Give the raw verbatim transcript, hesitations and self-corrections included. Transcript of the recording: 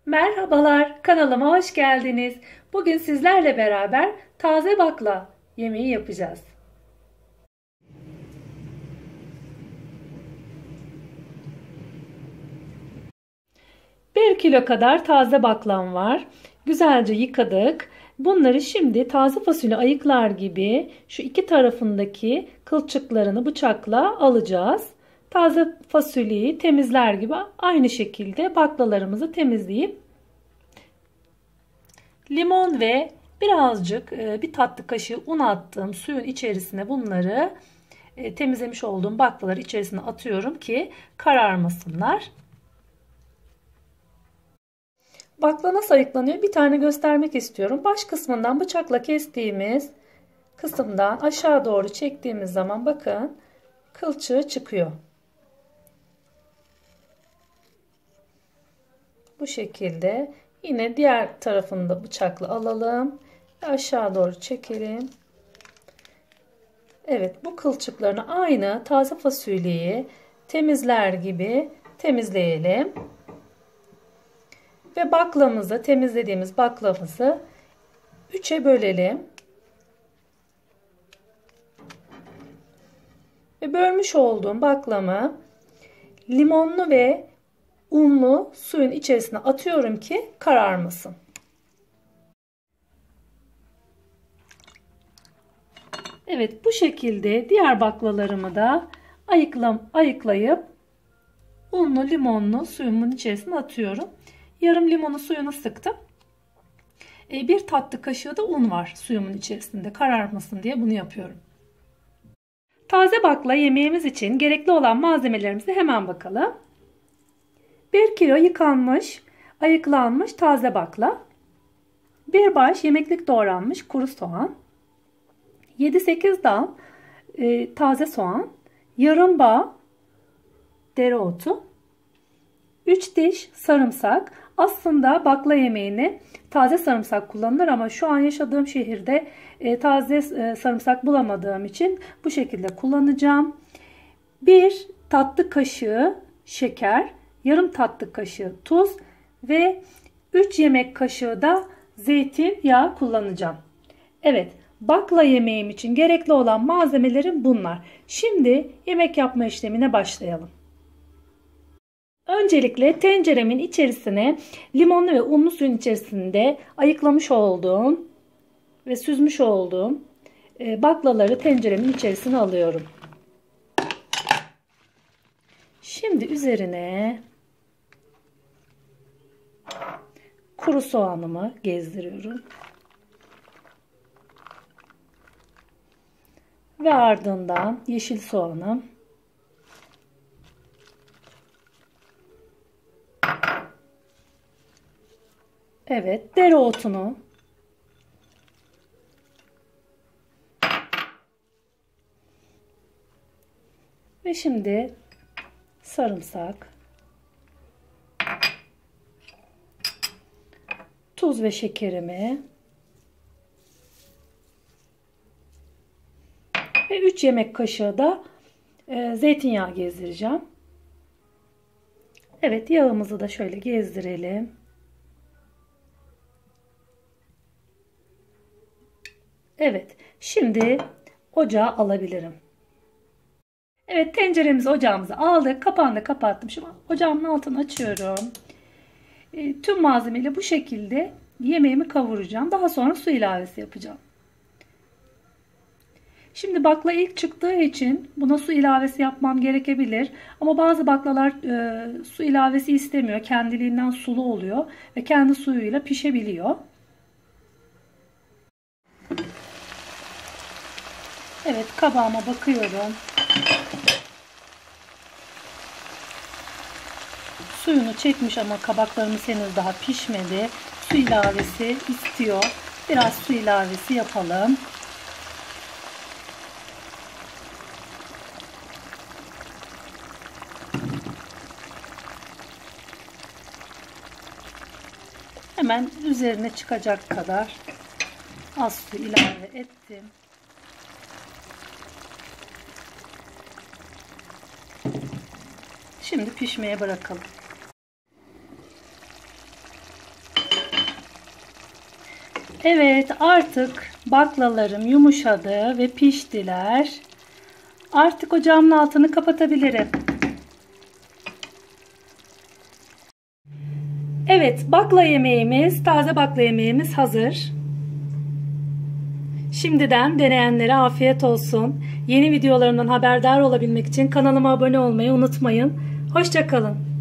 Merhabalar, kanalıma hoş geldiniz. Bugün sizlerle beraber taze bakla yemeği yapacağız. bir kilo kadar taze baklam var. Güzelce yıkadık. Bunları şimdi taze fasulye ayıklar gibi şu iki tarafındaki kılçıklarını bıçakla alacağız. Taze fasulyeyi temizler gibi aynı şekilde baklalarımızı temizleyip limon ve birazcık bir tatlı kaşığı un attığım suyun içerisine bunları temizlemiş olduğum baklaları içerisine atıyorum ki kararmasınlar. Bakla nasıl ayıklanıyor? Bir tane göstermek istiyorum. Baş kısmından bıçakla kestiğimiz kısımdan aşağı doğru çektiğimiz zaman bakın kılçığı çıkıyor. Bu şekilde yine diğer tarafını da bıçakla alalım ve aşağı doğru çekelim. Evet, bu kılçıklarını aynı taze fasulyeyi temizler gibi temizleyelim. Ve baklamızı, temizlediğimiz baklamızı üçe bölelim. Ve bölmüş olduğum baklamı limonlu ve unlu suyun içerisine atıyorum ki kararmasın. Evet, bu şekilde diğer baklalarımı da ayıkla, ayıklayıp unlu limonlu suyumun içerisine atıyorum. Yarım limonu suyunu sıktım. Bir tatlı kaşığı da un var suyumun içerisinde, kararmasın diye bunu yapıyorum. Taze bakla yemeğimiz için gerekli olan malzemelerimize hemen bakalım. bir kilo yıkanmış, ayıklanmış taze bakla. bir baş yemeklik doğranmış kuru soğan. yedi sekiz dal e, taze soğan. Yarım bağ dereotu. üç diş sarımsak. Aslında bakla yemeğini taze sarımsak kullanılır ama şu an yaşadığım şehirde e, taze e, sarımsak bulamadığım için bu şekilde kullanacağım. bir tatlı kaşığı şeker, yarım tatlı kaşığı tuz ve üç yemek kaşığı da zeytinyağı kullanacağım. Evet, bakla yemeğim için gerekli olan malzemelerim bunlar. Şimdi yemek yapma işlemine başlayalım. Öncelikle tenceremin içerisine limonlu ve unlu suyun içerisinde ayıklamış olduğum ve süzmüş olduğum baklaları tenceremin içerisine alıyorum. Şimdi üzerine kuru soğanımı gezdiriyorum. Ve ardından yeşil soğanım. Evet, dereotunu. Ve şimdi sarımsak. Tuz ve şekerimi. Ve üç yemek kaşığı da e, zeytinyağı gezdireceğim. Evet, yağımızı da şöyle gezdirelim. Evet, şimdi ocağa alabilirim. Evet, tenceremizi ocağımıza aldık. Kapağını da kapattım. Şimdi ocağımın altını açıyorum. E, tüm malzemeyle bu şekilde yemeğimi kavuracağım. Daha sonra su ilavesi yapacağım. Şimdi bakla ilk çıktığı için buna su ilavesi yapmam gerekebilir. Ama bazı baklalar e, su ilavesi istemiyor. Kendiliğinden sulu oluyor ve kendi suyuyla pişebiliyor. Evet, kabağıma bakıyorum. Suyunu çekmiş ama kabaklarımız henüz daha pişmedi. Su ilavesi istiyor. Biraz su ilavesi yapalım. Hemen üzerine çıkacak kadar az su ilave ettim. Şimdi pişmeye bırakalım. Evet, artık baklalarım yumuşadı ve piştiler. Artık ocağımın altını kapatabilirim. Evet, bakla yemeğimiz, taze bakla yemeğimiz hazır. Şimdiden deneyenlere afiyet olsun. Yeni videolarımdan haberdar olabilmek için kanalıma abone olmayı unutmayın. Hoşça kalın.